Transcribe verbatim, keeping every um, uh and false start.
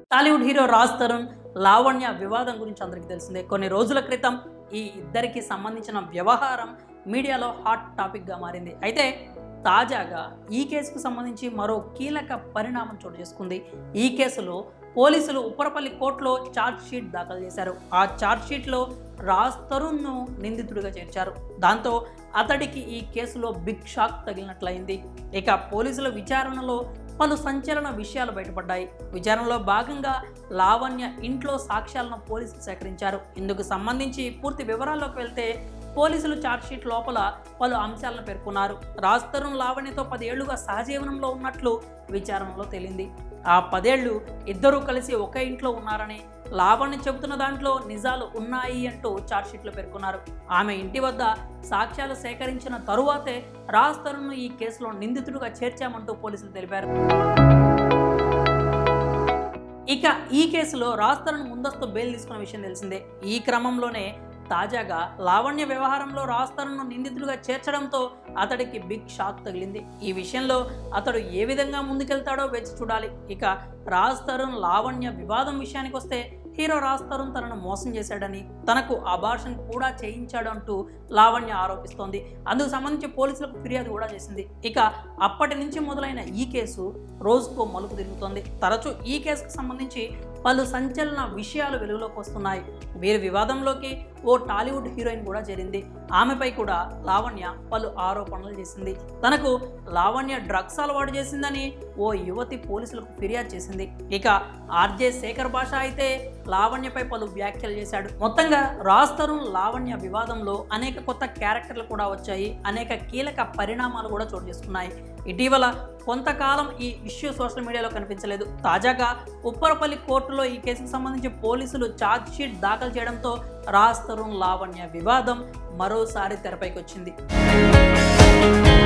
Tollywood hero Raj Tarun Lavanya వివాదం గురించి అందరికీ తెలిసిందే. కొన్ని రోజుల క్రితం ఈ ఇద్దరికి సంబంధించిన వ్యవహారం మీడియాలో హాట్ టాపిక్గా మారింది. అయితే తాజాగా ఈ కేసుకు సంబంధించి మరో కీలక పరిణామం చోటు చేసుకుంది. ఈ కేసులో పోలీసులు ఉప్పరపల్లి కోర్టులో ఛార్జ్ షీట్ దాఖలు చేశారు. ఆ ఛార్జ్ షీట్లో రాజ్ తరుణ్ను నిందితుడిగా చేర్చారు. దాంతో అతడికి ఈ కేసులో బిగ్ షాక్ తగిలినట్లయింది. ఇక పోలీసుల విచారణలో పలు సంచలన విషయాలు బయటపడ్డాయి. విచారణలో భాగంగా లావణ్య ఇంట్లో సాక్ష్యాలను పోలీసులు సేకరించారు. ఇందుకు సంబంధించి పూర్తి వివరాల్లోకి వెళ్తే పోలీసులు ఛార్జ్షీట్ లోపల పలు అంశాలను పేర్కొన్నారు. రాజ్ తరుణ్ లావణ్యతో పదేళ్లుగా సహజీవనంలో ఉన్నట్లు విచారణలో తేలింది. ఆ పదేళ్లు ఇద్దరూ కలిసి ఒకే ఇంట్లో ఉన్నారని, లావణ్య చెబుతున్న దాంట్లో నిజాలు ఉన్నాయి అంటూ ఛార్జ్షీట్లో పేర్కొన్నారు. ఆమె ఇంటి వద్ద సాక్ష్యాలు సేకరించిన తరువాతే రాజ్ తరుణ్ను ఈ కేసులో నిందితుడిగా చేర్చామంటూ పోలీసులు తెలిపారు. ఇక ఈ కేసులో రాజ్ తరుణ్ ముందస్తు బెయిల్ తీసుకున్న విషయం తెలిసిందే. ఈ క్రమంలోనే తాజాగా లావణ్య వ్యవహారంలో రాజ్ తరుణ్ను నిందితుడిగా చేర్చడంతో అతడికి బిగ్ షాక్ తగిలింది. ఈ విషయంలో అతడు ఏ విధంగా ముందుకెళ్తాడో వేచి చూడాలి. ఇక రాజ్ తరుణ్ లావణ్య వివాదం విషయానికి వస్తే హీరో రాజ్ తరుణ్ తనను మోసం చేశాడని, తనకు అబార్షన్ కూడా చేయించాడు అంటూ లావణ్య ఆరోపిస్తోంది. అందుకు సంబంధించి పోలీసులకు ఫిర్యాదు కూడా చేసింది. ఇక అప్పటి నుంచి మొదలైన ఈ కేసు రోజుకో మలుపు తిరుగుతోంది. తరచూ ఈ కేసుకు సంబంధించి పలు సంచలన విషయాలు వెలుగులోకి వస్తున్నాయి. వీరి వివాదంలోకి ఓ టాలీవుడ్ హీరోయిన్ కూడా చేరింది. ఆమెపై కూడా లావణ్య పలు ఆరోపణలు చేసింది. తనకు లావణ్య డ్రగ్స్ అలవాటు చేసిందని ఓ యువతి పోలీసులకు ఫిర్యాదు చేసింది. ఇక ఆర్జే శేఖర్ భాష అయితే లావణ్యపై పలు వ్యాఖ్యలు చేశాడు. మొత్తంగా రాజ్ తరుణ్ లావణ్య వివాదంలో అనేక కొత్త క్యారెక్టర్లు కూడా వచ్చాయి. అనేక కీలక పరిణామాలు కూడా చోటు చేసుకున్నాయి. ఇటీవల కొంతకాలం ఈ ఇష్యూ సోషల్ మీడియాలో కనిపించలేదు. తాజాగా ఉప్పరపల్లి కోర్టులో ఈ కేసుకు సంబంధించి పోలీసులు ఛార్జ్ షీట్ దాఖలు చేయడంతో రాజ్ తరుణ్ లావణ్య వివాదం మరోసారి తెరపైకి వచ్చింది.